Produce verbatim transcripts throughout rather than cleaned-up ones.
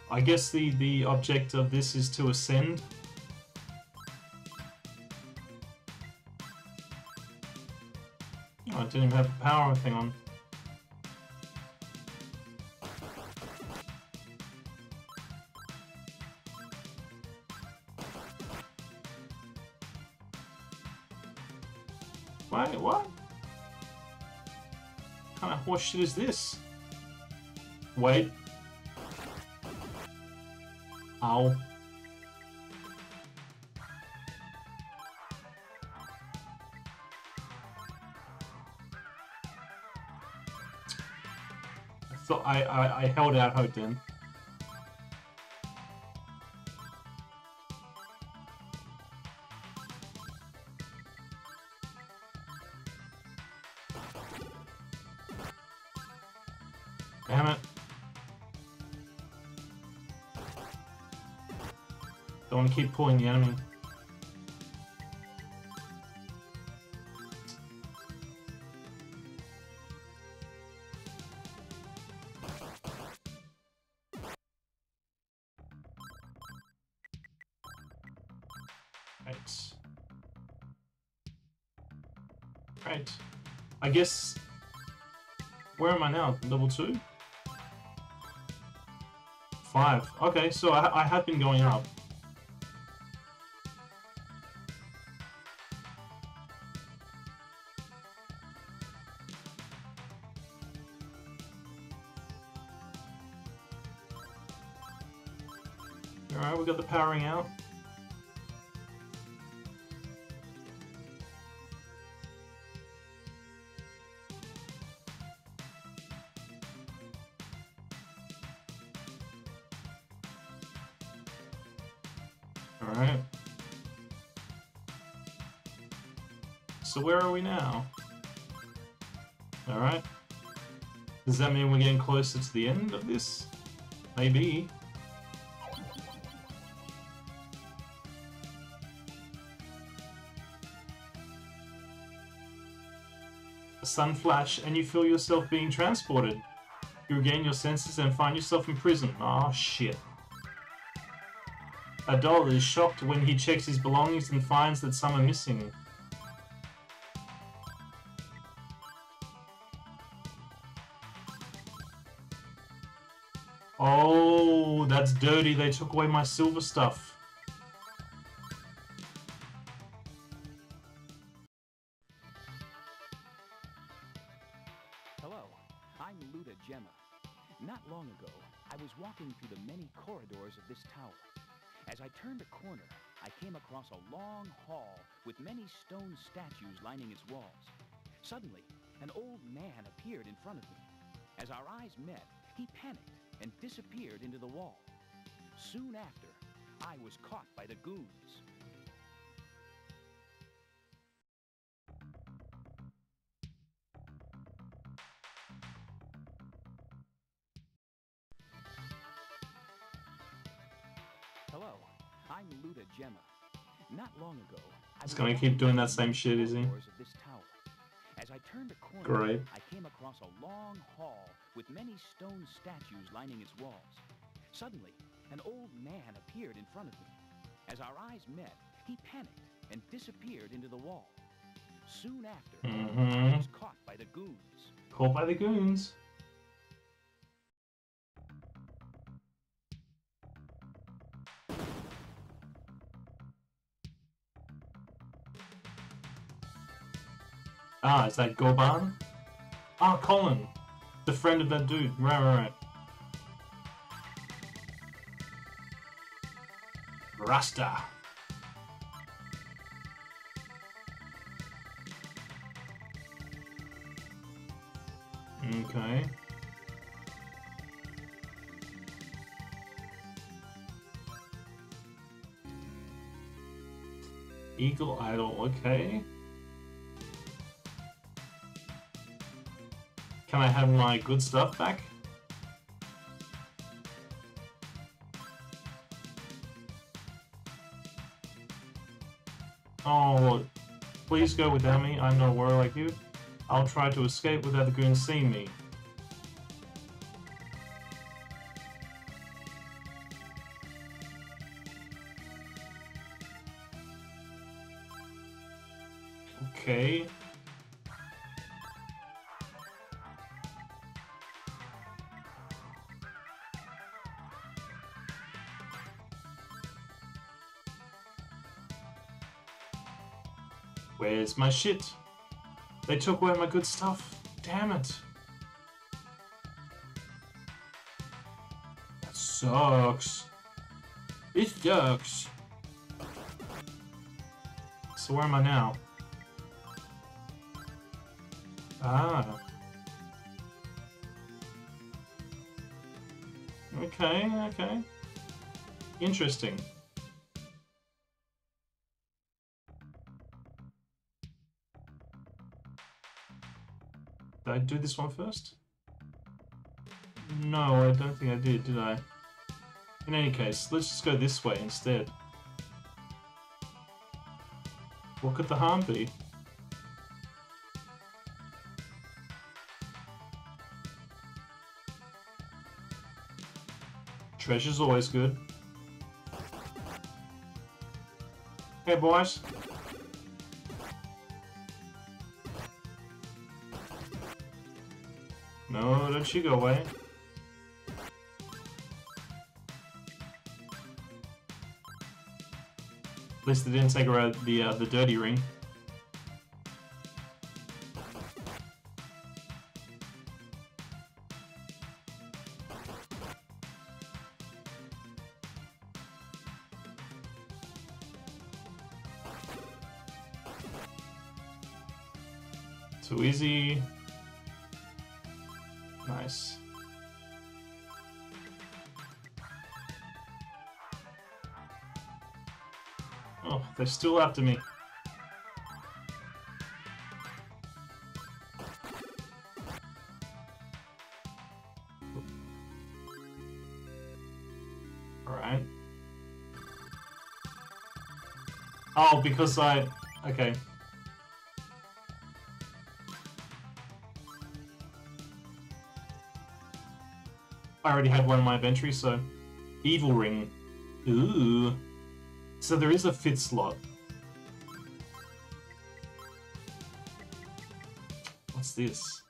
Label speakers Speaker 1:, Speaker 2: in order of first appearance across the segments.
Speaker 1: I guess the, the object of this is to ascend. Oh, I didn't even have the power thing on. Wait, what? What kind of horse shit is this? Wait. Ow. I thought I, I, I held out hope then. Damn it. Don't want to keep pulling the enemy. Right. Right. I guess... Where am I now? Level two? Five. Okay, so I, I have been going up. Alright, we got the powering out. Alright. So where are we now? Alright. Does that mean we're getting closer to the end of this? Maybe. A sun flash and you feel yourself being transported. You regain your senses and find yourself in prison. Oh shit. A doll is shocked when he checks his belongings and finds that some are missing. Oh, that's dirty. They took away my silver stuff.
Speaker 2: Hello, I'm Luda Gemma. Not long ago, I was walking through the many corridors of this tower. As I turned a corner, I came across a long hall with many stone statues lining its walls. Suddenly, an old man appeared in front of me. As our eyes met, he panicked and disappeared into the wall. Soon after, I was caught by the goons. Hello, I'm Luda Gemma. Not long ago, I was
Speaker 1: It's gonna keep doing that same shit, is he?
Speaker 2: of this tower. As I turned a corner,
Speaker 1: Great.
Speaker 2: I came across a long hall with many stone statues lining its walls. Suddenly, an old man appeared in front of me. As our eyes met, he panicked and disappeared into the wall. Soon after,
Speaker 1: Mm-hmm.
Speaker 2: I was caught by the goons.
Speaker 1: Caught by the goons. Ah, is that Gorban? Ah, Colin! The friend of that dude. Right, right, right. Rasta. Okay. Eagle Idol, okay. Can I have my good stuff back? Oh, please go without me. I'm not a warrior like you. I'll try to escape without the goons seeing me. Okay. Where's my shit? They took away my good stuff. Damn it. That sucks. It sucks. So where am I now? Ah. Okay, okay. Interesting. Did I do this one first? No, I don't think I did, did I? In any case, let's just go this way instead. What could the harm be? Treasure's always good. Hey boys. No, don't you go away. At least they didn't take her out the uh, the dirty ring. Too easy. Nice. Oh, they're still after me. Alright. Oh, because I... Okay. I already had one in my inventory, so... Evil Ring. Ooh. So there is a fifth slot. What's this?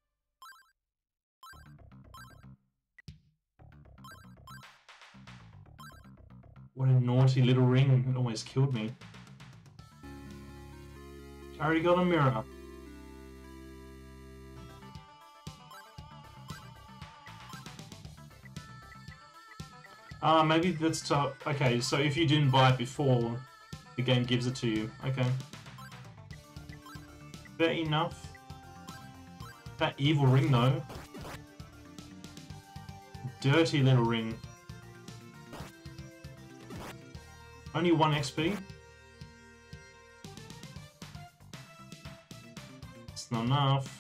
Speaker 1: What a naughty little ring. It almost killed me. I already got a mirror. Ah, uh, maybe that's to... Okay, so if you didn't buy it before, the game gives it to you. Okay. Fair enough. That evil ring, though. Dirty little ring. Only one X P? It's not enough.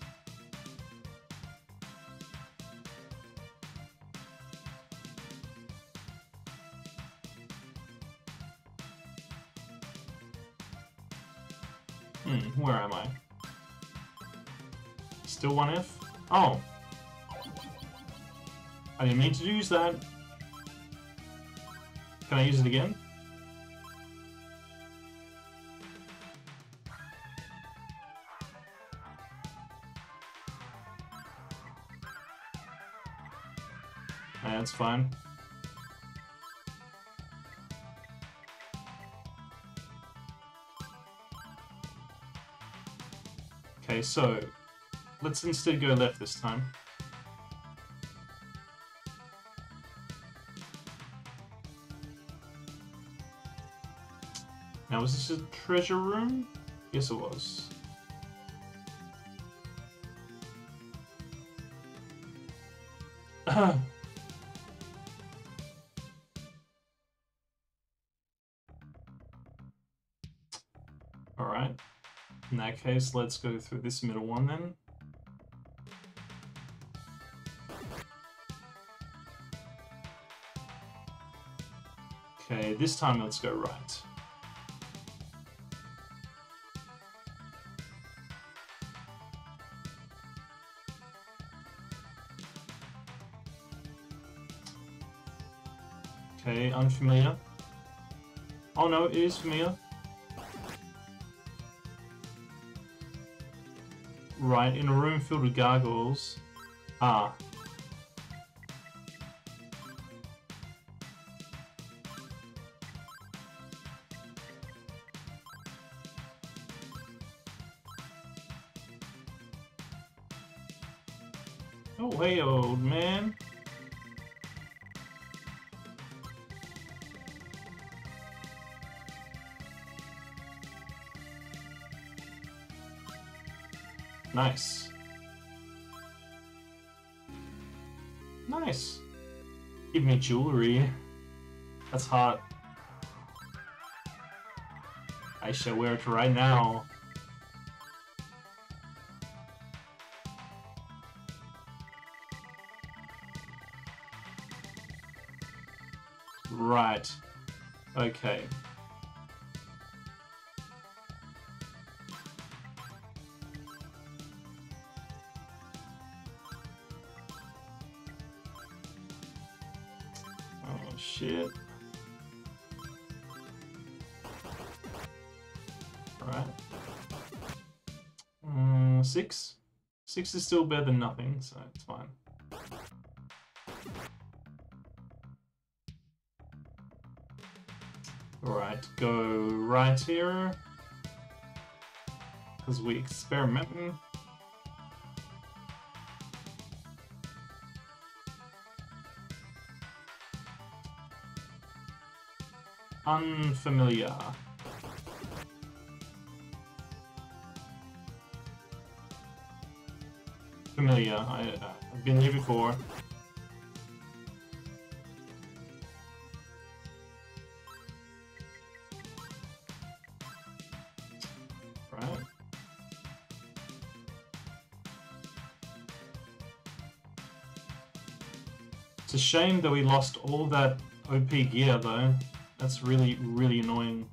Speaker 1: Hmm, where am I? Still one F? Oh! I didn't mean to use that. Can I use it again? Yeah, that's fine. Okay, so let's instead go left this time. Now, was this a treasure room? Yes, it was. Alright. In that case, let's go through this middle one then. Okay, this time let's go right. Okay, unfamiliar. Oh no, it is familiar. Right, in a room filled with gargoyles. Ah. Oh, hey, old man. Nice. Nice. Give me jewelry. That's hot. I shall wear it right now. Right. Okay. Oh shit. Alright. Um, six? Six is still better than nothing, so it's fine. Alright, go right here. Because we experimenting. Unfamiliar. Familiar. I, uh, I've been here before. Right. It's a shame that we lost all that O P gear though. That's really, really annoying.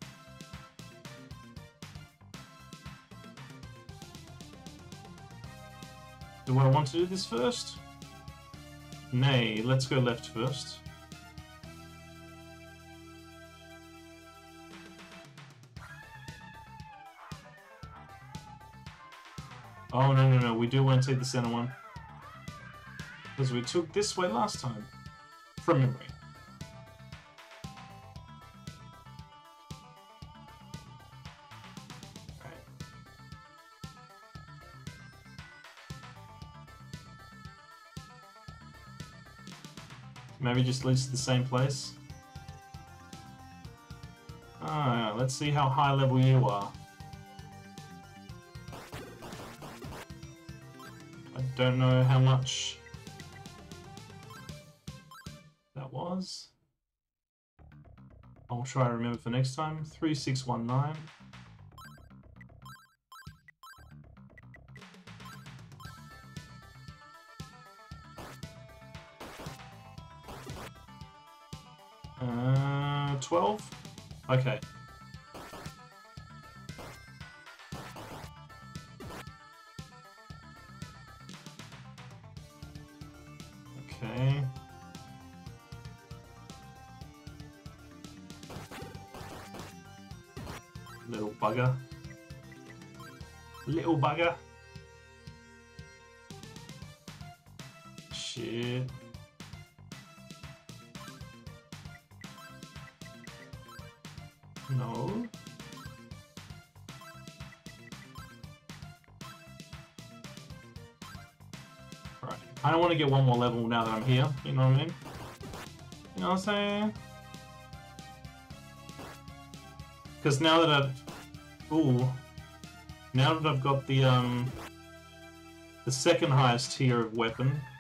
Speaker 1: Do I want to do this first? Nay, let's go left first. Oh, no, no, no, we do want to take the center one. Because we took this way last time. From memory. Maybe just leads to the same place. Ah, let's see how high level you are. I don't know how much that was. I'll try to remember for next time. three six one nine. Uh, twelve? Okay. Okay. Little bugger. Little bugger. Shit. No. Right. I don't want to get one more level now that I'm here, you know what I mean? You know what I'm saying? Because now that I've... Ooh. Now that I've got the, um... the second highest tier of weapon,